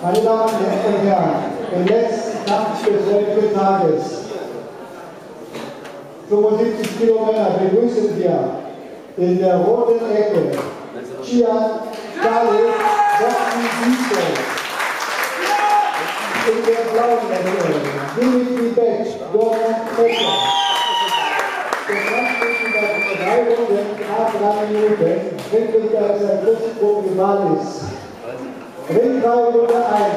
Meine Damen und Herren, den letzten Kampf des heutigen Tages. 75 Kilo Männer begrüßen wir in der roten Ecke Gian Khalid Bossi. In der blauen Ecke Dimitri Beck, Dortmund Becker. Der Kampf zwischen der Verteidigung der 3 Minuten, wirklich als ein großes Rival ist. Ringreihe Nummer 1.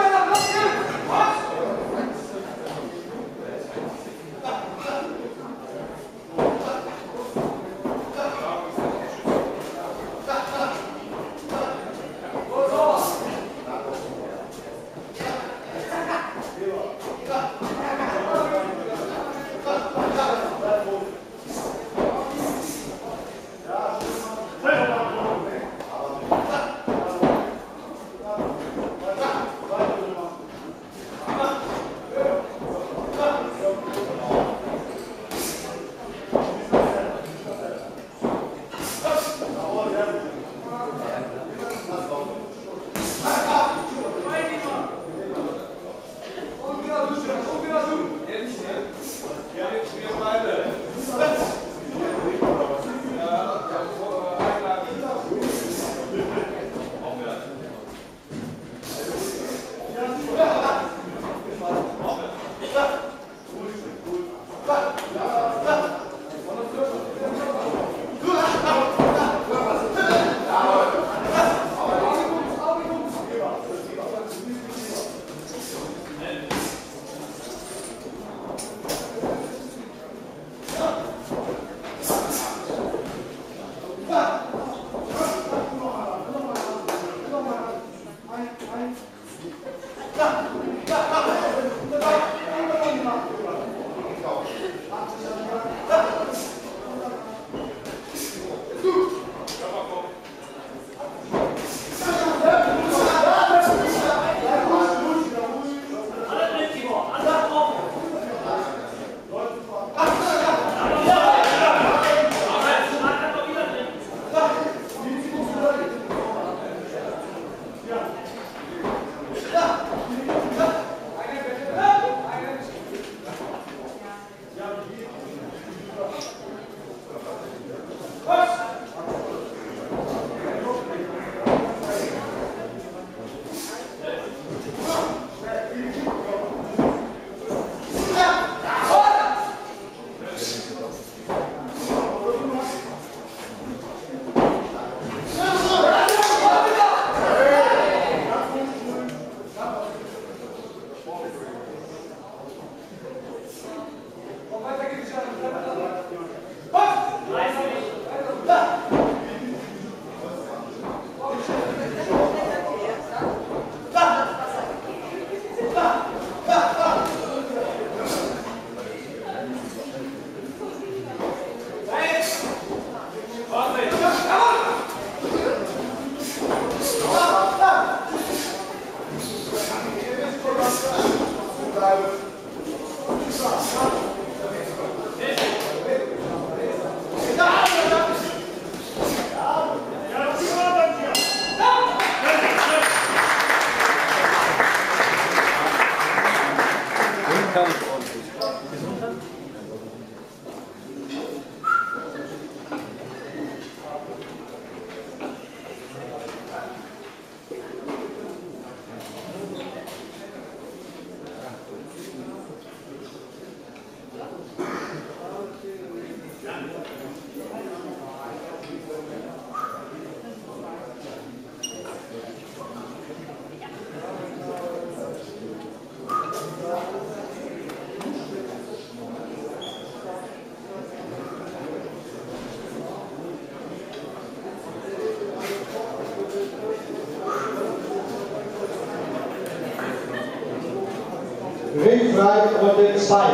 Ringfrei Runde 2.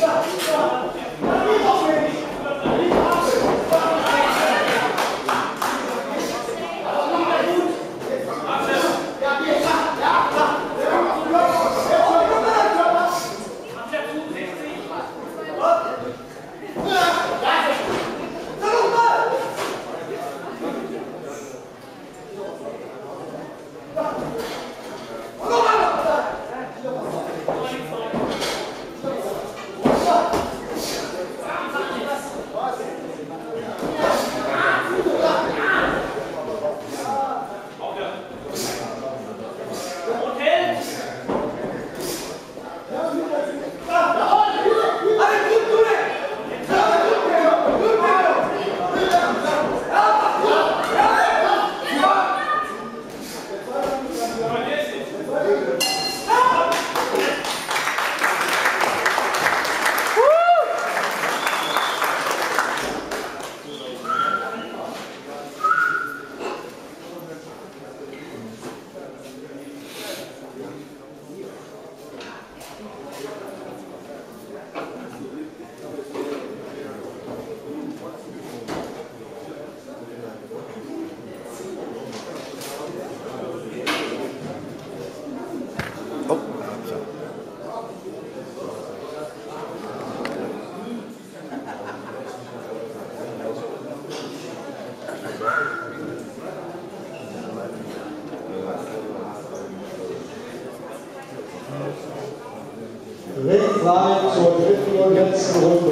Recht rein zur dritten und letzten Runde.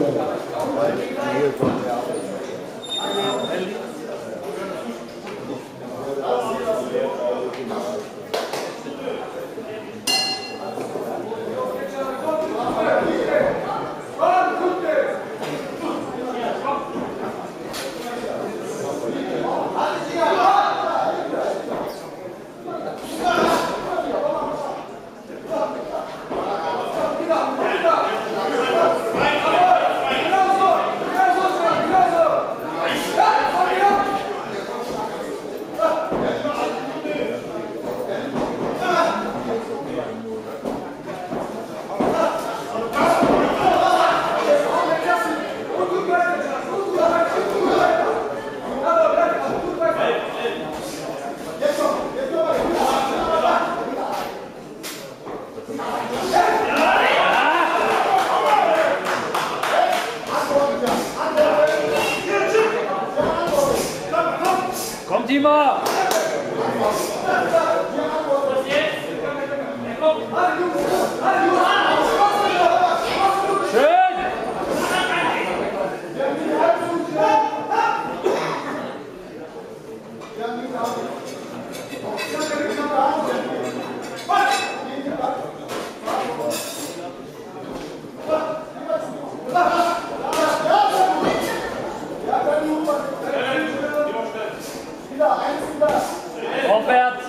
Kommt Dima! Schön! Aufwärts!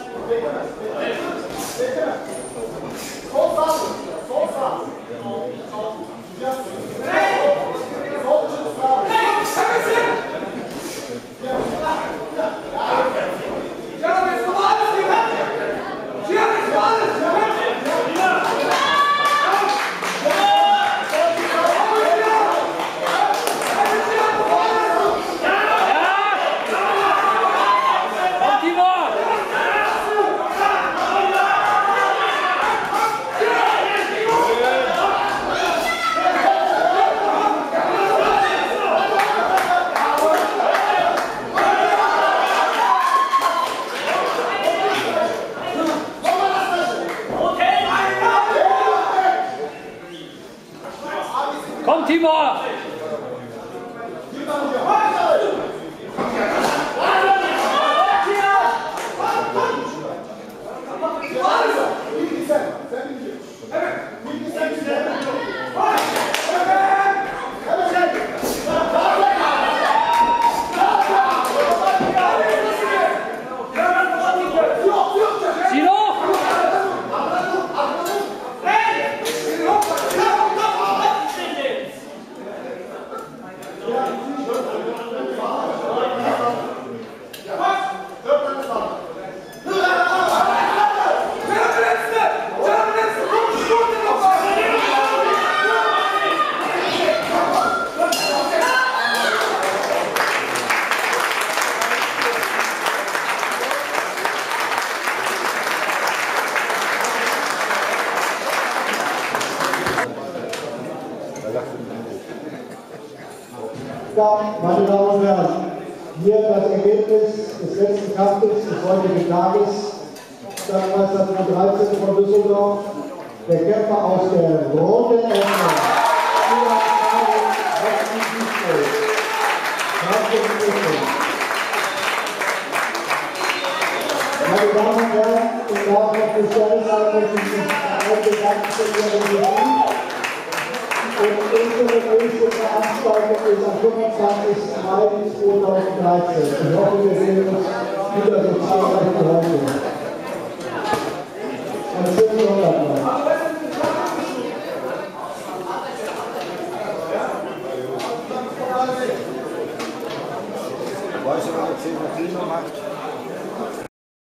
Komm, Timur! Fünfkampf, meine Damen und Herren, hier das Ergebnis des letzten Kampfes des heutigen Tages. Stadtmeister Nummer 13 von Düsseldorf, der Kämpfer aus der Rundeneröffnung. Meine Damen und Herren, ich darf auf die Stelle sagen, dass ich mich alte Dankeschön und unsere nächste Veranstaltung ist am 25. Mai 2013. Ich hoffe, wir sehen uns wieder so zahlreich wie heute. Einen schönen Sonntag noch. Weißt du, was er 10 Filme macht?